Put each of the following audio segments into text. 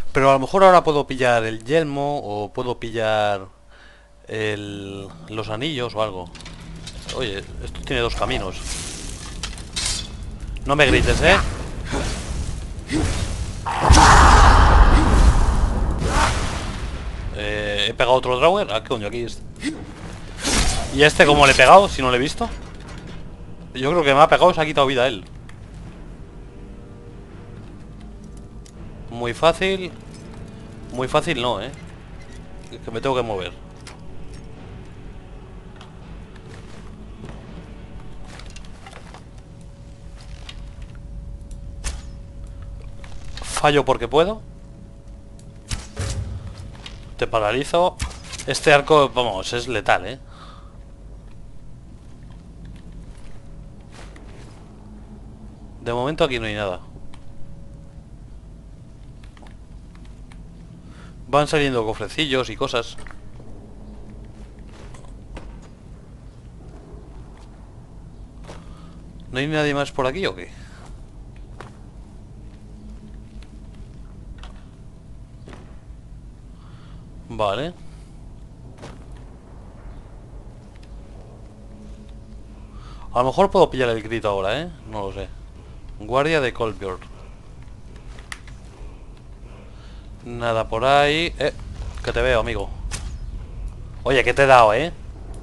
Pero a lo mejor ahora puedo pillar el yelmo o puedo pillar los anillos o algo. Oye, esto tiene dos caminos. No me grites, ¿eh? He pegado otro drawer. Ah, coño, aquí está. ¿Y este cómo le he pegado? Si no le he visto. Yo creo que me ha pegado y se ha quitado vida él. Muy fácil. Muy fácil no, ¿eh? Que me tengo que mover. Fallo porque puedo. Te paralizo. Este arco, vamos, es letal, ¿eh? De momento aquí no hay nada. Van saliendo cofrecillos y cosas. ¿No hay nadie más por aquí o qué? Vale. A lo mejor puedo pillar el grito ahora, ¿eh? No lo sé. Guardia de Colbjord. Nada por ahí. Que te veo, amigo. Oye, que te he dado, ¿eh?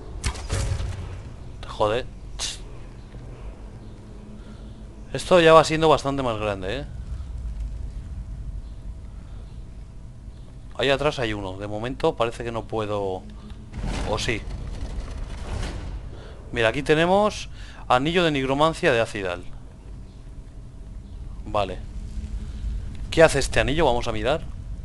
Joder. Esto ya va siendo bastante más grande, ¿eh? Ahí atrás hay uno. De momento parece que no puedo... O sí. Mira, aquí tenemos anillo de nigromancia de Acidal. Vale. ¿Qué hace este anillo? Vamos a mirar.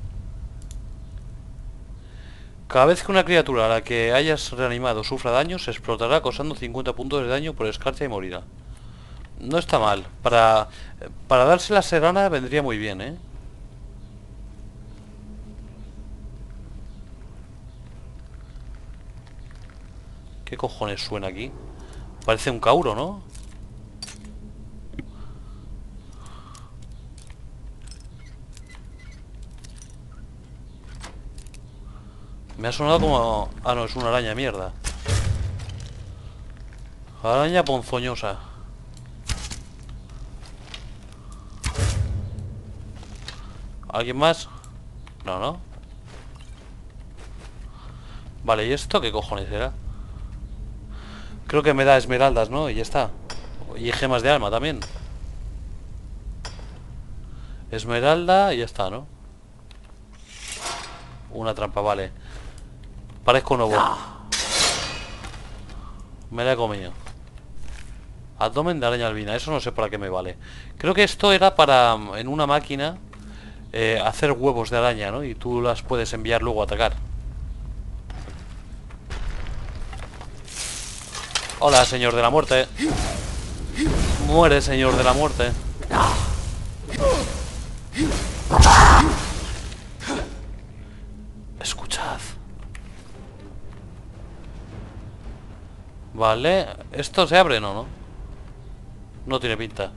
Cada vez que una criatura a la que hayas reanimado sufra daño, se explotará causando 50 puntos de daño por escarcha y morirá. No está mal. Para darse la serana vendría muy bien, ¿eh? ¿Qué cojones suena aquí? Parece un cauro, ¿no? Me ha sonado como... Ah, no, es una araña, mierda. Araña ponzoñosa. ¿Alguien más? No, no. Vale, ¿y esto qué cojones era? Creo que me da esmeraldas, ¿no? Y ya está. Y gemas de alma también. Esmeralda y ya está, ¿no? Una trampa, vale. Parezco nuevo. Me la he comido. Abdomen de araña albina. Eso no sé para qué me vale. Creo que esto era para, en una máquina, hacer huevos de araña, ¿no? Y tú las puedes enviar luego a atacar. Hola, señor de la muerte. Muere, señor de la muerte. Escuchad. Vale. ¿Esto se abre? No, ¿no? No tiene pinta.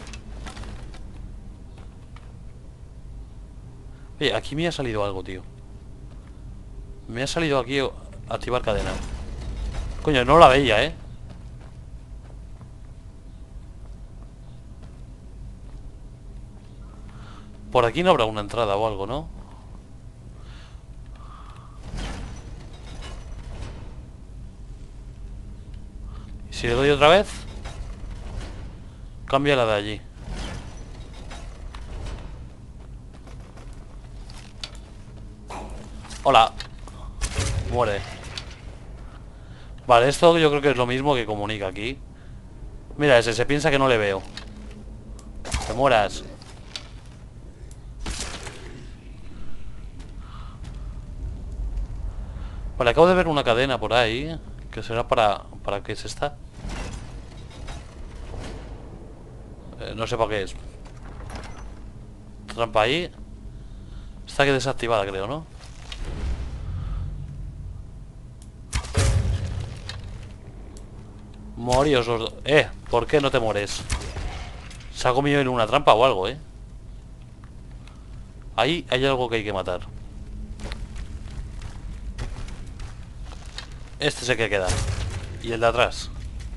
Oye, aquí me ha salido algo, tío. Me ha salido aquí activar cadena. Coño, no la veía, ¿eh? Por aquí no habrá una entrada o algo, ¿no? ¿Y si le doy otra vez? Cambia la de allí. Hola. Muere. Vale, esto yo creo que es lo mismo que comunica aquí. Mira, ese se piensa que no le veo. Te mueras. Vale, acabo de ver una cadena por ahí. Que será ¿para qué es esta? No sé para qué es. Trampa ahí. Está que desactivada, creo, ¿no? Moríos los dos. ¿Por qué no te mueres? Se ha comido en una trampa o algo, Ahí hay algo que hay que matar. Este es el que queda. Y el de atrás.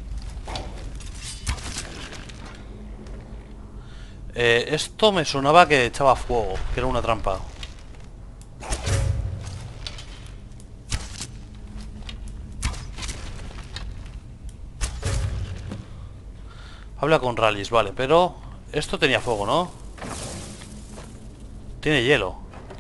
Esto me sonaba que echaba fuego, que era una trampa. Habla con Rallis, vale, pero esto tenía fuego, ¿no? Tiene hielo.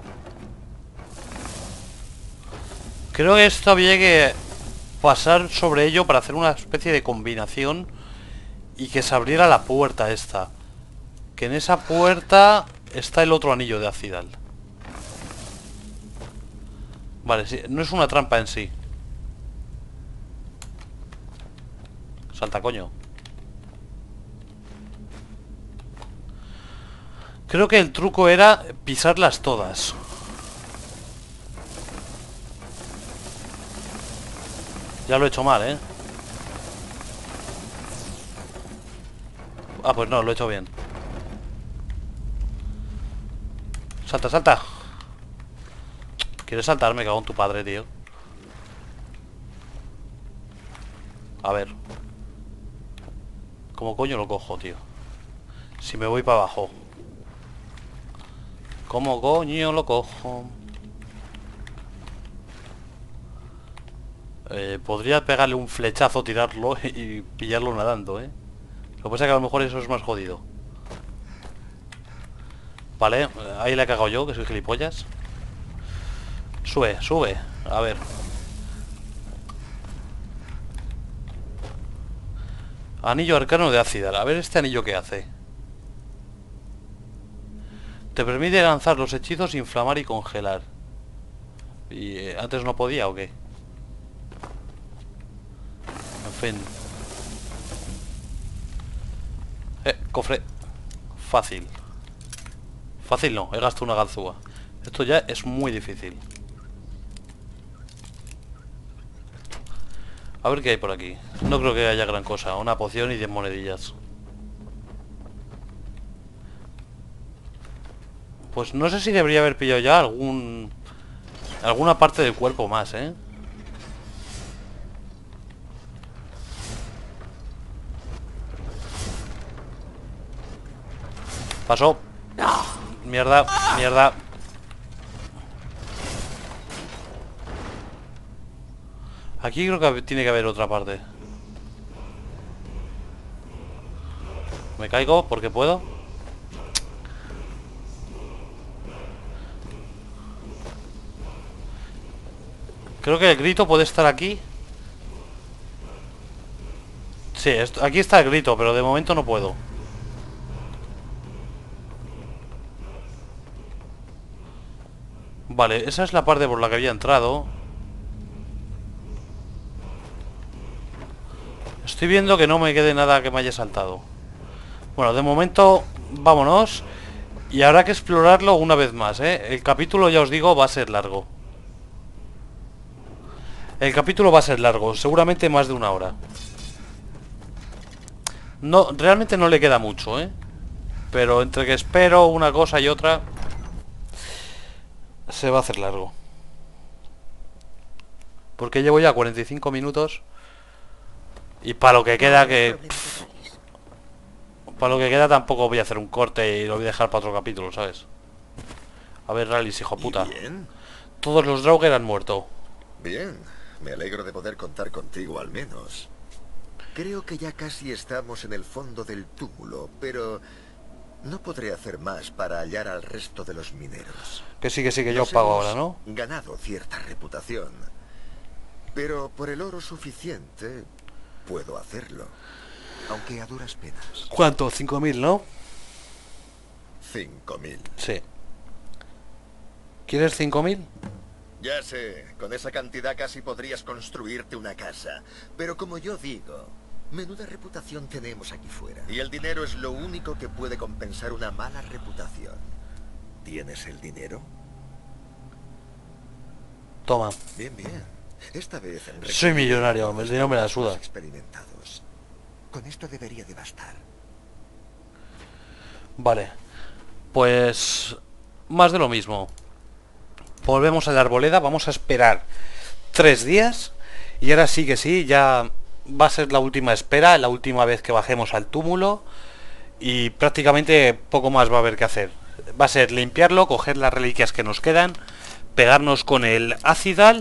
Creo que esto había que pasar sobre ello para hacer una especie de combinación y que se abriera la puerta esta. Que en esa puerta está el otro anillo de Acidal. Vale, sí, no es una trampa en sí. Salta, coño. Creo que el truco era pisarlas todas. Ya lo he hecho mal, ¿eh? Ah, pues no, lo he hecho bien. Salta, salta. ¿Quieres saltar? Me cago en tu padre, tío. A ver. ¿Cómo coño lo cojo, tío? Si me voy para abajo. ¿Cómo coño lo cojo? Podría pegarle un flechazo, tirarlo y pillarlo nadando, ¿eh? Lo que pasa es que a lo mejor eso es más jodido. Vale, ahí le he cagado yo, que soy gilipollas. Sube, sube. A ver. Anillo arcano de Acidal. A ver este anillo qué hace. Te permite lanzar los hechizos, inflamar y congelar. ¿Y antes no podía o qué? En fin. Cofre. Fácil. Fácil no, he gastado una ganzúa. Esto ya es muy difícil. A ver qué hay por aquí. No creo que haya gran cosa. Una poción y 10 monedillas. Pues no sé si debería haber pillado ya alguna parte del cuerpo más, ¿eh? Pasó. Mierda, mierda. Aquí creo que tiene que haber otra parte. Me caigo porque puedo. Creo que el grito puede estar aquí. Sí, aquí está el grito, pero de momento no puedo. Vale, esa es la parte por la que había entrado. Estoy viendo que no me quede nada que me haya saltado. Bueno, de momento, vámonos. Y habrá que explorarlo una vez más, ¿eh? El capítulo, ya os digo, va a ser largo. El capítulo va a ser largo, seguramente más de 1 hora. No, realmente no le queda mucho, ¿eh? Pero entre que espero una cosa y otra, se va a hacer largo. Porque llevo ya 45 minutos. Y para lo que queda que... Para lo que queda tampoco voy a hacer un corte y lo voy a dejar para otro capítulo, ¿sabes? A ver, Rallis, hijo puta. Bien, Todos los Draugr han muerto. bien. Me alegro de poder contar contigo al menos. Creo que ya casi estamos en el fondo del túmulo, pero no podré hacer más para hallar al resto de los mineros. Que sí, que yo Nos pago hemos ahora, ¿no? ganado cierta reputación, pero por el oro suficiente puedo hacerlo, aunque a duras penas. ¿Cuánto? 5.000, ¿no? 5000. Sí. ¿Quieres 5.000? Ya sé, con esa cantidad casi podrías construirte una casa. Pero como yo digo, menuda reputación tenemos aquí fuera. Y el dinero es lo único que puede compensar una mala reputación. ¿Tienes el dinero? Toma. Bien, bien. Esta vez... Soy millonario, el dinero me la suda. Experimentados. Con esto debería de bastar. Vale. Pues... más de lo mismo. Volvemos a la arboleda, vamos a esperar 3 días. Y ahora sí que sí, ya va a ser la última espera, la última vez que bajemos al túmulo. Y prácticamente poco más va a haber que hacer. Va a ser limpiarlo, coger las reliquias que nos quedan, pegarnos con el Acidal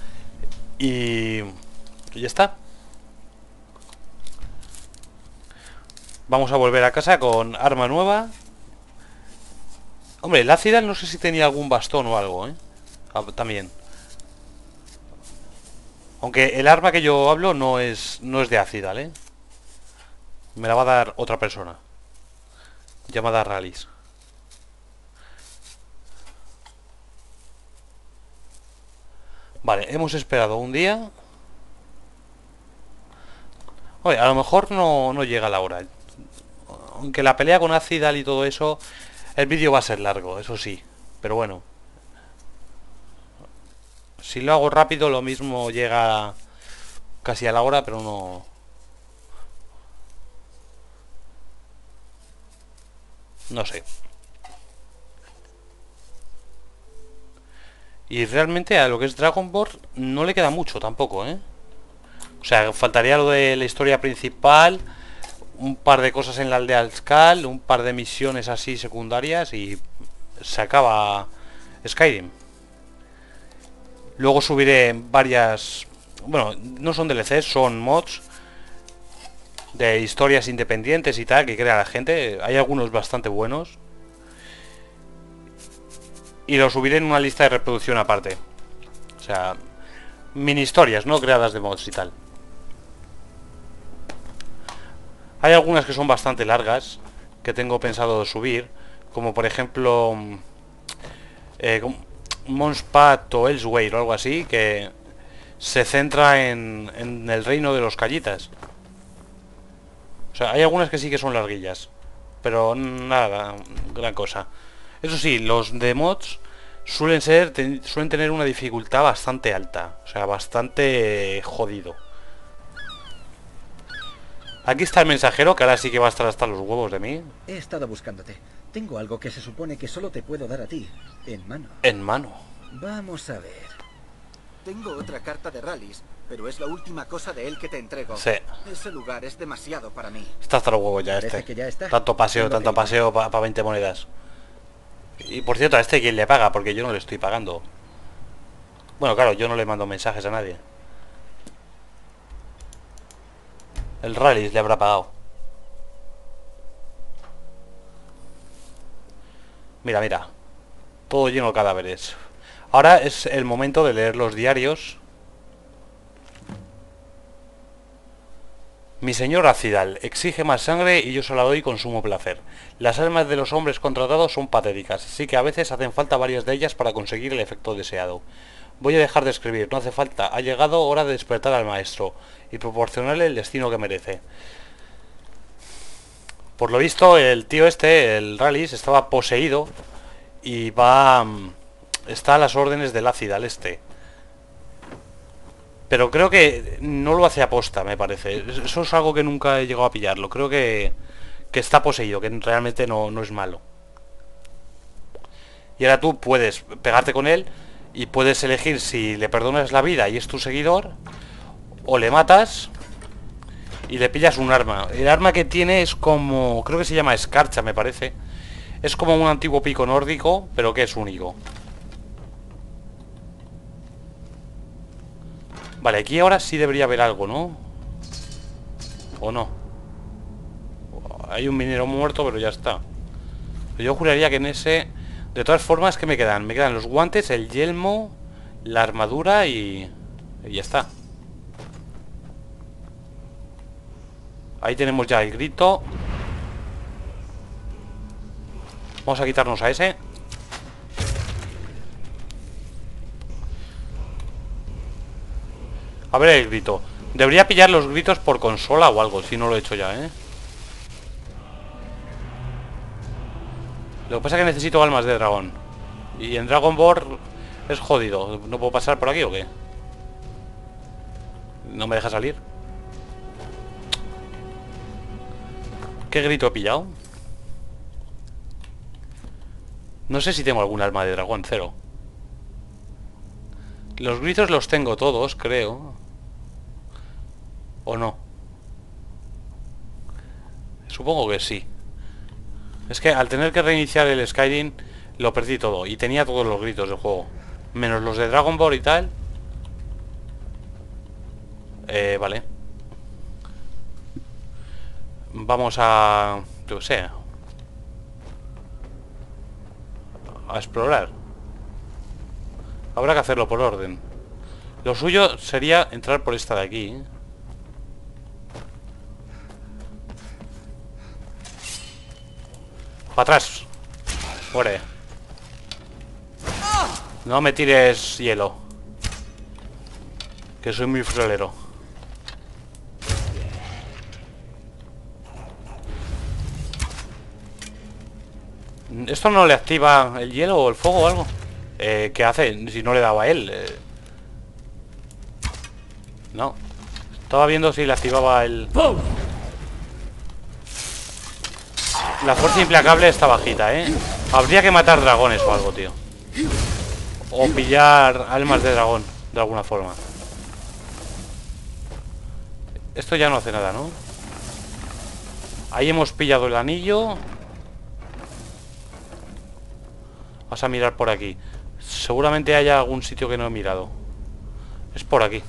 y ya está. Vamos a volver a casa con arma nueva. Hombre, el Acidal no sé si tenía algún bastón o algo, ¿eh? También. Aunque el arma que yo hablo no es de Acidal, ¿eh? Me la va a dar otra persona llamada Rallis. Vale, hemos esperado un día. Oye, a lo mejor no llega la hora. Aunque la pelea con Acidal y todo eso, el vídeo va a ser largo, eso sí. Pero bueno, si lo hago rápido, lo mismo llega casi a la hora, pero no. No sé. Y realmente a lo que es Dragon Ball no le queda mucho tampoco, ¿eh? O sea, faltaría lo de la historia principal, un par de cosas en la aldea Alskal, un par de misiones así secundarias y se acaba Skyrim. Luego subiré varias... Bueno, no son DLCs, son mods de historias independientes y tal que crea la gente. Hay algunos bastante buenos. Y lo subiré en una lista de reproducción aparte. O sea, mini historias, ¿no? Creadas de mods y tal. Hay algunas que son bastante largas que tengo pensado subir, como por ejemplo Monspat o Elsewhere o algo así, que se centra en el reino de los Callitas. O sea, hay algunas que sí que son larguillas, pero nada, gran cosa. Eso sí, los de mods suelen tener una dificultad bastante alta, o sea, bastante jodido. Aquí está el mensajero, que ahora sí que va a estar hasta los huevos de mí. He estado buscándote. Tengo algo que se supone que solo te puedo dar a ti, en mano. En mano. Vamos a ver. Tengo otra carta de Rallis, pero es la última cosa de él que te entrego. Sí. Ese lugar es demasiado para mí. Está hasta los huevos ya Parece este. que ya está. Tanto paseo para 20 monedas. Y por cierto, a este quién le paga, porque yo no le estoy pagando. Bueno, claro, yo no le mando mensajes a nadie. El Rallis le habrá pagado. Mira, mira. Todo lleno de cadáveres. Ahora es el momento de leer los diarios. Mi señor Acidal exige más sangre y yo se la doy con sumo placer. Las almas de los hombres contratados son patéticas, así que a veces hacen falta varias de ellas para conseguir el efecto deseado. Voy a dejar de escribir, no hace falta. Ha llegado hora de despertar al maestro y proporcionarle el destino que merece. Por lo visto, el tío este, el Rallis, estaba poseído y está a las órdenes del Acidal este. Pero creo que no lo hace aposta, me parece. Eso es algo que nunca he llegado a pillarlo. Creo que está poseído, que realmente no es malo. Y ahora tú puedes pegarte con él y puedes elegir si le perdonas la vida y es tu seguidor, o le matas y le pillas un arma. El arma que tiene es como... creo que se llama escarcha, me parece. Es como un antiguo pico nórdico, pero que es único. Vale, aquí ahora sí debería haber algo, ¿no? ¿O no? Hay un minero muerto, pero ya está. Yo juraría que en ese... De todas formas, ¿qué me quedan? Me quedan los guantes, el yelmo, la armadura y ya está. Ahí tenemos ya el grito. Vamos a quitarnos a ese. A ver el grito. Debería pillar los gritos por consola o algo, si no lo he hecho ya, ¿eh? Lo que pasa es que necesito almas de dragón. Y en Dragon Ball es jodido. ¿No puedo pasar por aquí o qué? ¿No me deja salir? ¿Qué grito he pillado? No sé si tengo algún alma de dragón, cero. Los gritos los tengo todos, creo. ¿O no? Supongo que sí. Es que al tener que reiniciar el Skyrim lo perdí todo. Y tenía todos los gritos del juego. Menos los de Dragon Ball y tal. Vale. Vamos a... yo sé. A explorar. Habrá que hacerlo por orden. Lo suyo sería entrar por esta de aquí, ¿eh? ¡Para atrás! Muere. No me tires hielo. Que soy muy friolero. ¿Esto no le activa el hielo o el fuego o algo? ¿Qué hace? Si no le daba a él. No. Estaba viendo si le activaba el... La fuerza implacable está bajita, ¿eh? Habría que matar dragones o algo, tío. O pillar almas de dragón, de alguna forma. Esto ya no hace nada, ¿no? Ahí hemos pillado el anillo. Vas a mirar por aquí. Seguramente haya algún sitio que no he mirado. Es por aquí.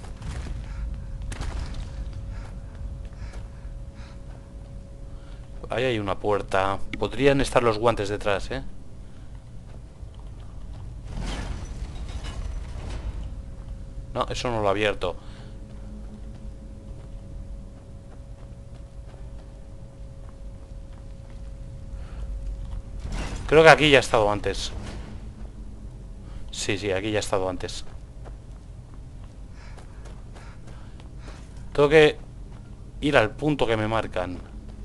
Ahí hay una puerta. Podrían estar los guantes detrás, ¿eh? No, eso no lo he abierto. Creo que aquí ya he estado antes. Sí, aquí ya he estado antes. Tengo que ir al punto que me marcan.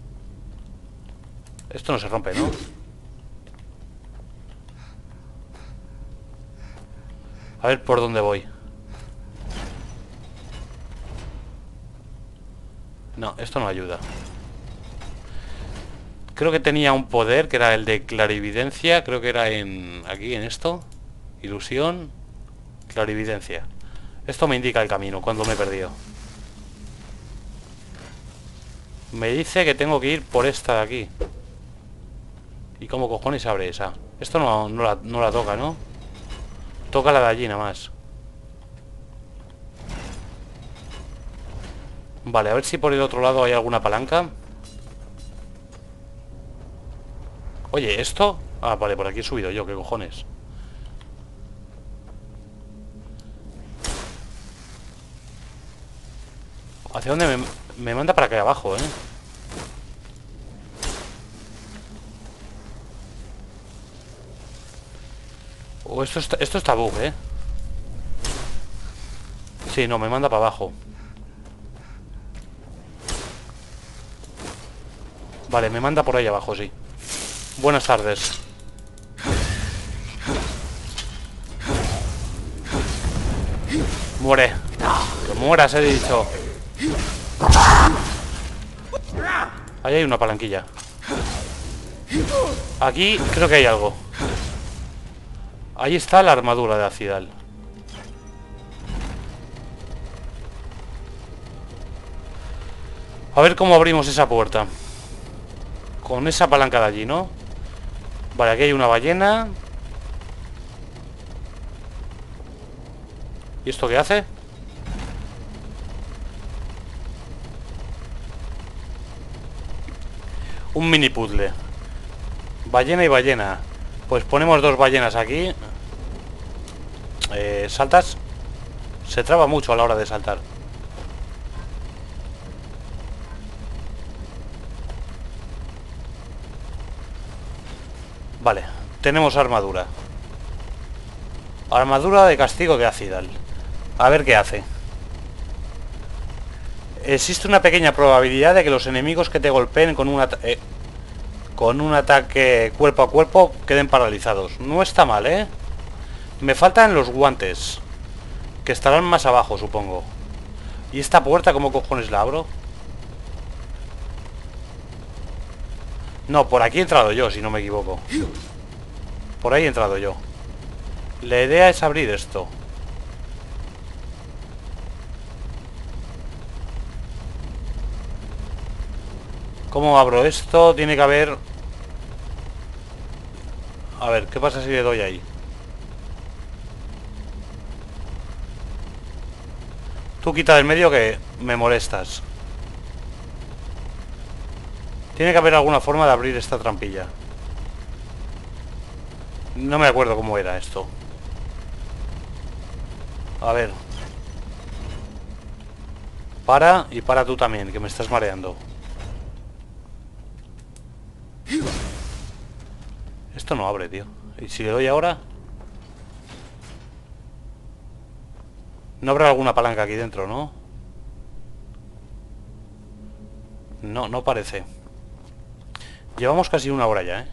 Esto no se rompe, ¿no? A ver por dónde voy. No, esto no ayuda. Creo que tenía un poder que era el de clarividencia. Creo que era en... aquí, en esto. Ilusión. Clarividencia. Esto me indica el camino cuando me he perdido. Me dice que tengo que ir por esta de aquí. ¿Y cómo cojones abre esa? Esto no la toca, ¿no? Toca la de allí nada más. Vale, a ver si por el otro lado hay alguna palanca. Oye, ¿esto? Ah, vale, por aquí he subido yo, ¿qué cojones? ¿Hacia dónde me manda? Para acá abajo, eh? O esto está bug, eh. Sí, no, me manda para abajo. Vale, me manda por ahí abajo, sí. Buenas tardes. Muere. Que mueras, he dicho. Ahí hay una palanquilla. Aquí creo que hay algo. Ahí está la armadura de Acidal. A ver cómo abrimos esa puerta. Con esa palanca de allí, ¿no? Vale, aquí hay una ballena. ¿Y esto qué hace? Un mini puzzle. Ballena y ballena. Pues ponemos dos ballenas aquí. ¿Saltas? Se traba mucho a la hora de saltar. Vale, tenemos armadura. Armadura de castigo de Acidal. A ver qué hace. Existe una pequeña probabilidad de que los enemigos que te golpeen con un ataque cuerpo a cuerpo queden paralizados. No está mal, ¿eh? Me faltan los guantes, que estarán más abajo, supongo. ¿Y esta puerta cómo cojones la abro? No, por aquí he entrado yo, si no me equivoco. Por ahí he entrado yo. La idea es abrir esto. ¿Cómo abro esto? Tiene que haber... A ver, ¿qué pasa si le doy ahí? Tú quita del medio que me molestas. Tiene que haber alguna forma de abrir esta trampilla. No me acuerdo cómo era esto. A ver. Para, y para tú también, que me estás mareando. Esto no abre, tío. ¿Y si le doy ahora? No habrá alguna palanca aquí dentro, ¿no? No, no parece. Llevamos casi una hora ya, ¿eh?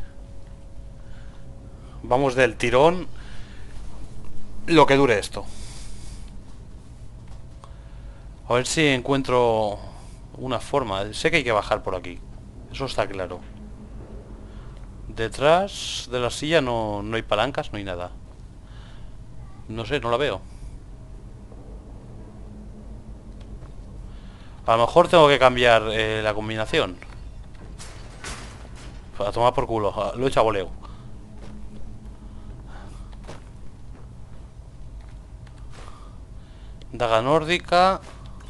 Vamos del tirón. Lo que dure esto. A ver si encuentro una forma. Sé que hay que bajar por aquí. Eso está claro. Detrás de la silla no hay palancas, no hay nada. No sé, no la veo. A lo mejor tengo que cambiar la combinación. A tomar por culo. Lo he hecho a voleo. Daga nórdica.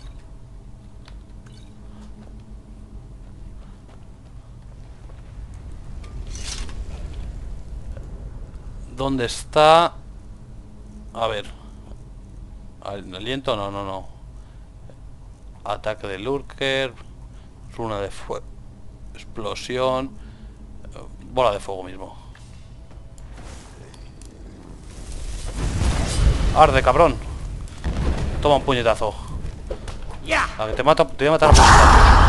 ¿Dónde está? A ver. Aliento, no. Ataque de Lurker. Runa de fuego. Explosión. Bola de fuego mismo. Arde, cabrón. Toma un puñetazo. A que te mato, te voy a matar a puñetazos.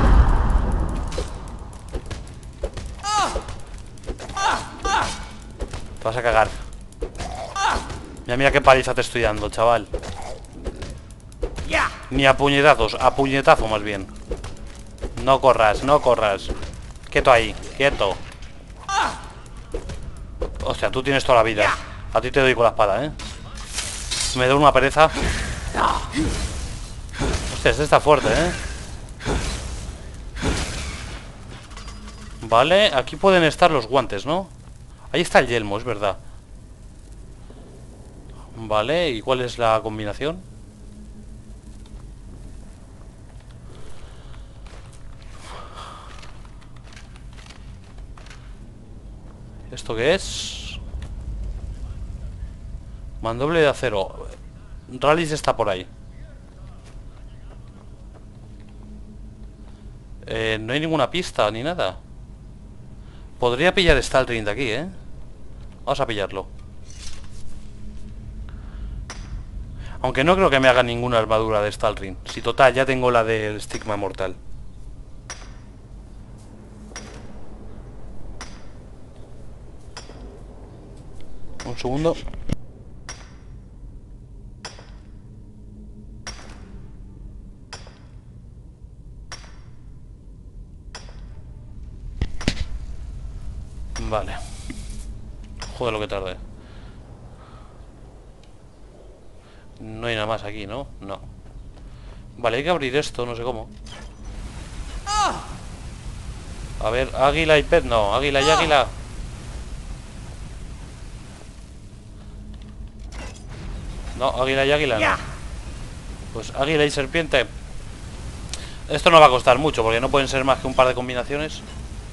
Te vas a cagar. Mira qué paliza te estoy dando, chaval. Ni a puñetazos, a puñetazo más bien. No corras, no corras. Quieto ahí, quieto. Hostia, tú tienes toda la vida. A ti te doy con la espada, ¿eh? Me da una pereza. Hostia, este está fuerte, ¿eh? Vale, aquí pueden estar los guantes, ¿no? Ahí está el yelmo, es verdad. Vale, ¿y cuál es la combinación? ¿Esto qué es? Mandoble de acero. Rallis está por ahí. No hay ninguna pista ni nada. Podría pillar Staltrin de aquí, ¿eh? Vamos a pillarlo. Aunque no creo que me haga ninguna armadura de Staltrin. Si total, ya tengo la del estigma mortal. Un segundo. Vale. Joder, lo que tardé. No hay nada más aquí, ¿no? No. Vale, hay que abrir esto, no sé cómo. A ver, águila y pez, no. Águila y águila. No, águila y águila no. Pues águila y serpiente. Esto no va a costar mucho, porque no pueden ser más que un par de combinaciones.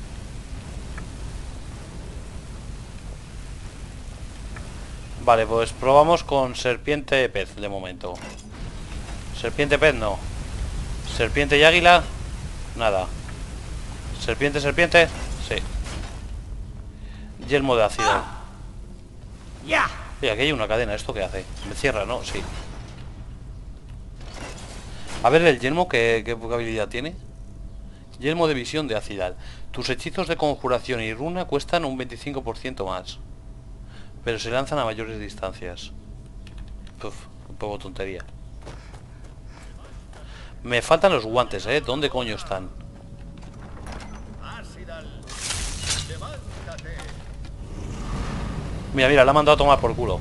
Vale, pues probamos con serpiente pez de momento. Serpiente pez no. Serpiente y águila. Nada. Serpiente, serpiente. Sí. Yelmo de ácido. Y aquí hay una cadena. ¿Esto qué hace? Me cierra, ¿no? Sí. A ver el yelmo, ¿qué habilidad tiene? Yelmo de visión de acidad. Tus hechizos de conjuración y runa cuestan un 25% más, pero se lanzan a mayores distancias. Uf, un poco tontería. Me faltan los guantes, ¿eh? ¿Dónde coño están? Mira, mira, la ha mandado a tomar por culo.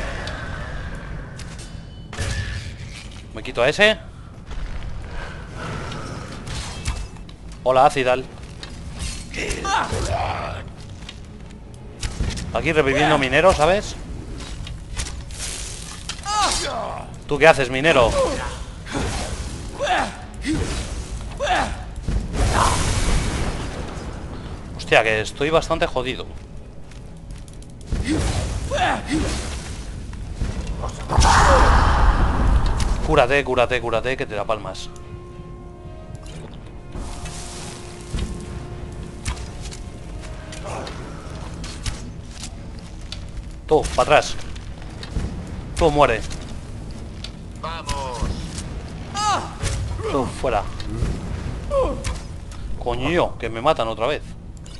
Me quito a ese. Hola, Acidal. Aquí reviviendo minero, ¿sabes? ¿Tú qué haces, minero? Hostia, que estoy bastante jodido. Cúrate, cúrate, cúrate, que te la palmas. Tú, para atrás. Tú, muere. ¡Vamos! Tú, fuera. Coño, que me matan otra vez.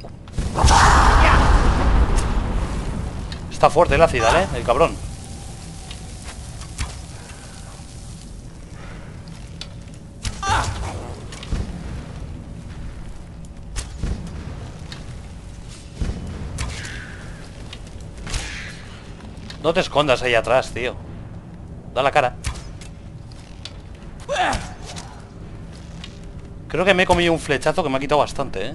Está fuerte el ácido, ¿eh? El cabrón. No te escondas ahí atrás, tío. Da la cara. Creo que me he comido un flechazo que me ha quitado bastante, ¿eh?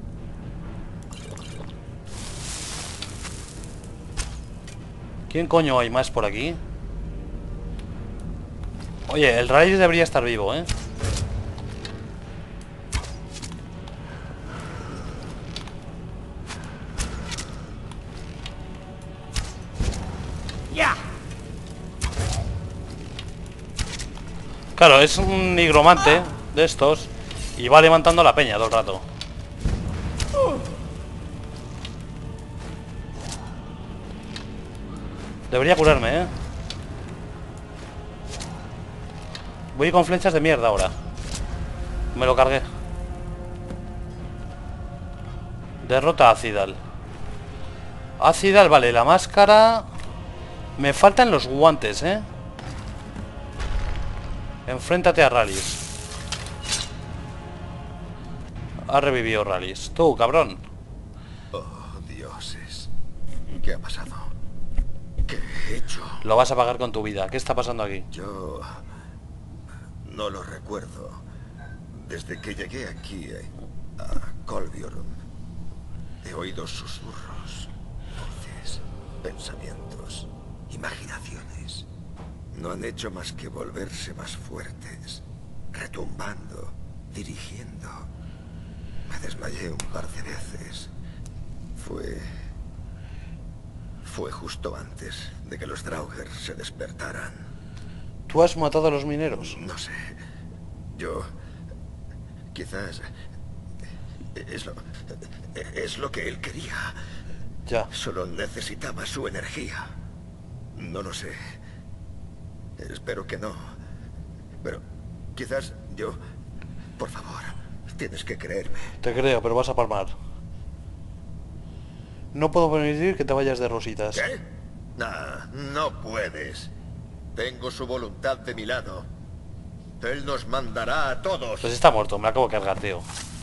¿Quién coño hay más por aquí? Oye, el Rayleigh debería estar vivo, ¿eh? Claro, es un nigromante de estos y va levantando la peña todo el rato. Debería curarme, ¿eh? Voy con flechas de mierda ahora. Me lo cargué. Derrota a Acidal. Acidal, vale, la máscara. Me faltan los guantes, ¿eh? Enfréntate a Rallis. Ha revivido Rallis. Tú, cabrón. Oh, dioses. ¿Qué ha pasado? ¿Qué he hecho? Lo vas a pagar con tu vida. ¿Qué está pasando aquí? Yo... no lo recuerdo. Desde que llegué aquí a Colbjorn, he oído susurros, voces, pensamientos, imaginaciones. No han hecho más que volverse más fuertes, retumbando, dirigiendo. Me desmayé un par de veces. Fue justo antes de que los Draugr se despertaran. ¿Tú has matado a los mineros? No sé. Yo... quizás... Es lo que él quería. Ya. Solo necesitaba su energía. No lo sé. Espero que no. Pero quizás yo... Por favor, tienes que creerme. Te creo, pero vas a palmar. No puedo permitir que te vayas de rositas. ¿Qué? Nah, no puedes. Tengo su voluntad de mi lado. Él nos mandará a todos. Pues está muerto, me la acabo de cargar, tío.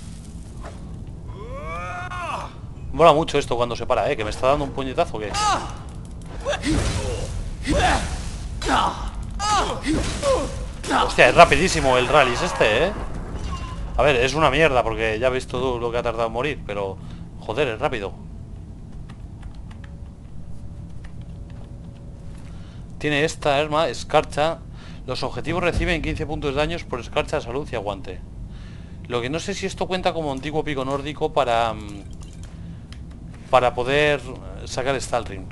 Mola mucho esto cuando se para, que me está dando un puñetazo, ¿qué? Hostia, es rapidísimo el Rallis este, ¿eh? A ver, es una mierda porque ya ves todo lo que ha tardado en morir, pero... joder, es rápido. Tiene esta arma, escarcha. Los objetivos reciben 15 puntos de daños por escarcha, salud y aguante. Lo que no sé si esto cuenta como antiguo pico nórdico para poder sacar Stalring.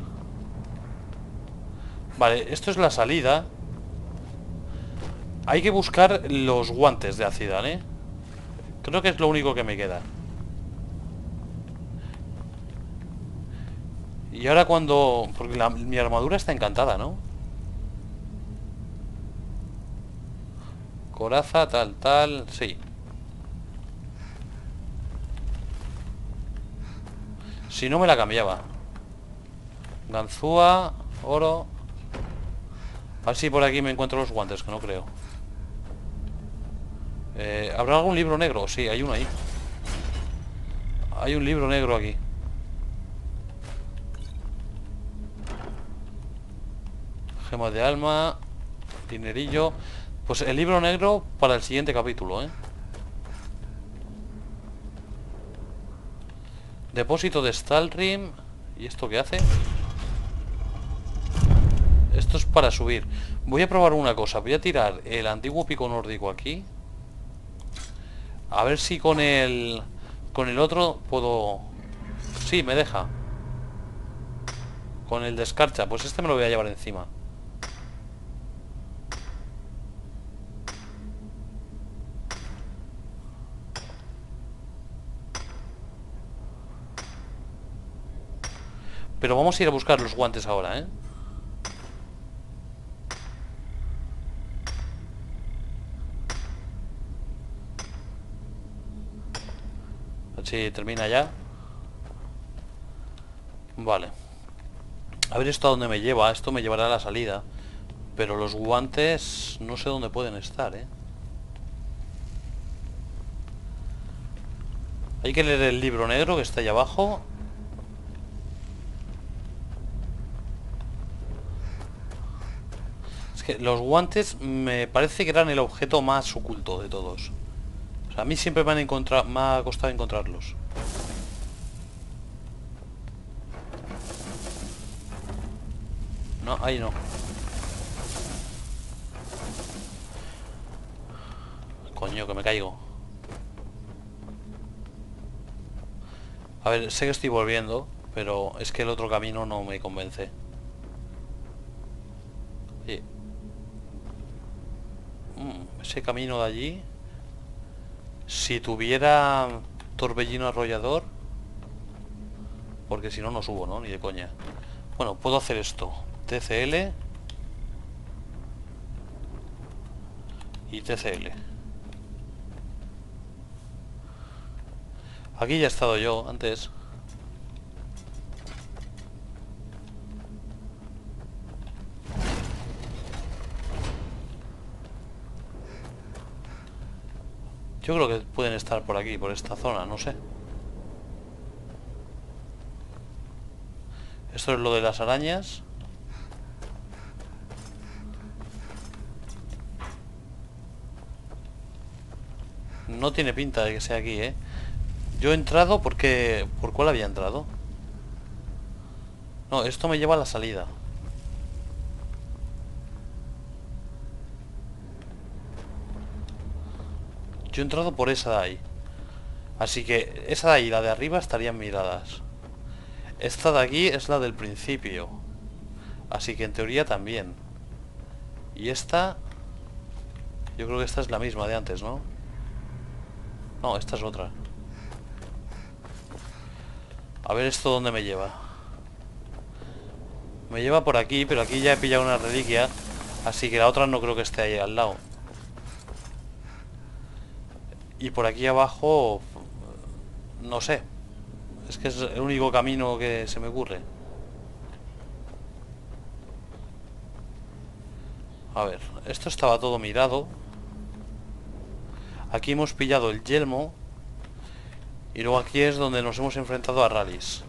Vale, esto es la salida. Hay que buscar los guantes de Acidal, ¿eh? Creo que es lo único que me queda. Y ahora cuando... porque mi armadura está encantada, ¿no? Coraza, tal, sí. Si no me la cambiaba. Ganzúa, oro. A ver si por aquí me encuentro los guantes, que no creo. ¿Habrá algún libro negro? Sí, hay uno ahí. Hay un libro negro aquí. Gemas de alma. Dinerillo. Pues el libro negro para el siguiente capítulo, ¿eh? Depósito de Stalrim. ¿Y esto qué hace? Esto es para subir. Voy a probar una cosa. Voy a tirar el antiguo pico nórdico aquí. A ver si con el otro puedo... Sí, me deja. Con el de escarcha. Pues este me lo voy a llevar encima. Pero vamos a ir a buscar los guantes ahora, ¿eh? A ver si termina ya. Vale. A ver esto a dónde me lleva. Esto me llevará a la salida. Pero los guantes no sé dónde pueden estar, ¿eh? Hay que leer el libro negro que está ahí abajo. Es que los guantes me parece que eran el objeto más oculto de todos. O sea, a mí siempre me ha costado encontrarlos. No, ahí no. Coño, que me caigo. A ver, sé que estoy volviendo, pero es que el otro camino no me convence. Oye. Ese camino de allí, si tuviera torbellino arrollador, porque si no, no subo, ¿no? Ni de coña. Bueno, puedo hacer esto. TCL y TCL. Aquí ya he estado yo antes. Yo creo que pueden estar por aquí, por esta zona, no sé. Esto es lo de las arañas. No tiene pinta de que sea aquí, ¿eh? Yo he entrado porque... ¿Por cuál había entrado? No, esto me lleva a la salida. Yo he entrado por esa de ahí. Así que esa de ahí, la de arriba, estarían miradas. Esta de aquí es la del principio. Así que en teoría también. Y esta... Yo creo que esta es la misma de antes, ¿no? No, esta es otra. A ver esto dónde me lleva. Me lleva por aquí, pero aquí ya he pillado una reliquia. Así que la otra no creo que esté ahí al lado. Y por aquí abajo... No sé. Es que es el único camino que se me ocurre. A ver, esto estaba todo mirado. Aquí hemos pillado el yelmo. Y luego aquí es donde nos hemos enfrentado a Rallis.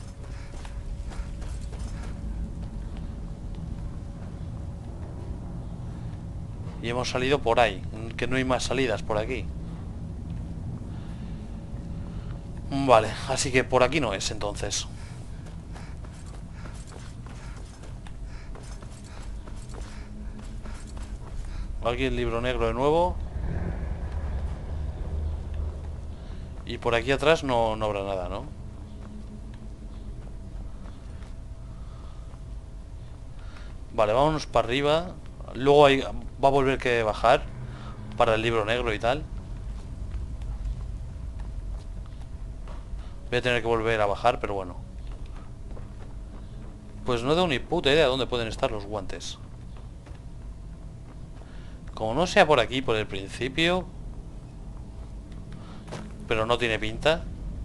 Y hemos salido por ahí. Que no hay más salidas por aquí. Vale, así que por aquí no es entonces. Aquí el libro negro de nuevo. Y por aquí atrás no habrá nada, ¿no? Vale, vámonos para arriba. Luego va a volver que bajar para el libro negro y tal. Voy a tener que volver a bajar, pero bueno. Pues no tengo ni puta idea de dónde pueden estar los guantes. Como no sea por aquí, por el principio. Pero no tiene pinta.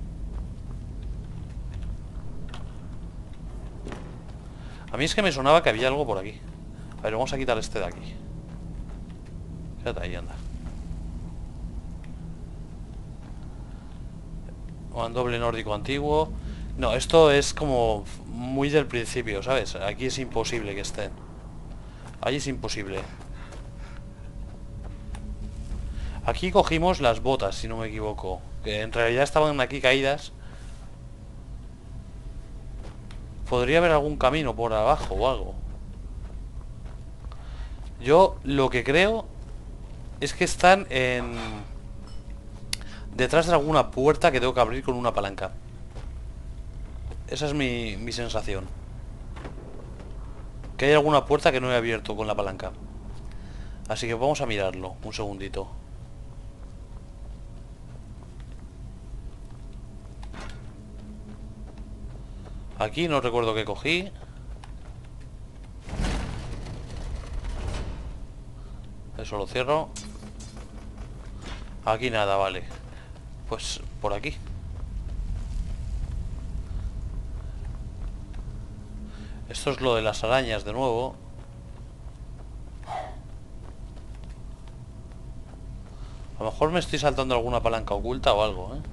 A mí es que me sonaba que había algo por aquí. A ver, vamos a quitar este de aquí. Quédate ahí, anda. Mandoble nórdico antiguo. No, esto es como muy del principio, ¿sabes? Aquí es imposible que estén. Ahí es imposible. Aquí cogimos las botas, si no me equivoco. Que en realidad estaban aquí caídas. Podría haber algún camino por abajo o algo. Yo lo que creo es que están en... detrás de alguna puerta que tengo que abrir con una palanca. Esa es mi sensación. Que hay alguna puerta que no he abierto con la palanca. Así que vamos a mirarlo. Un segundito. Aquí no recuerdo qué cogí. Eso lo cierro. Aquí nada, vale. Pues por aquí. Esto es lo de las arañas de nuevo. A lo mejor me estoy saltando alguna palanca oculta o algo, ¿eh?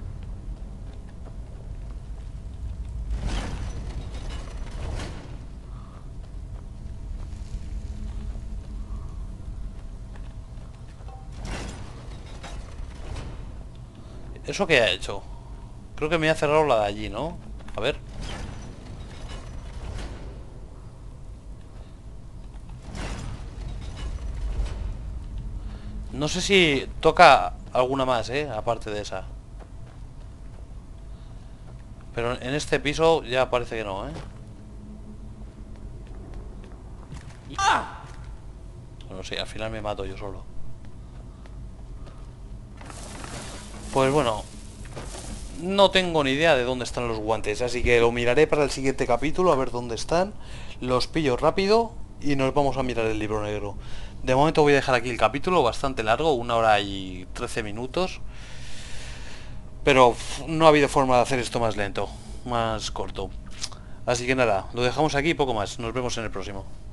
¿Eso qué ha hecho? Creo que me ha cerrado la de allí, ¿no? A ver. No sé si toca alguna más, aparte de esa. Pero en este piso ya parece que no, Bueno, sí, al final me mato yo solo. Pues bueno, no tengo ni idea de dónde están los guantes, así que lo miraré para el siguiente capítulo, a ver dónde están. Los pillo rápido y nos vamos a mirar el libro negro. De momento voy a dejar aquí el capítulo, bastante largo, 1 hora y 13 minutos. Pero no ha habido forma de hacer esto más lento, más corto. Así que nada, lo dejamos aquí y poco más. Nos vemos en el próximo.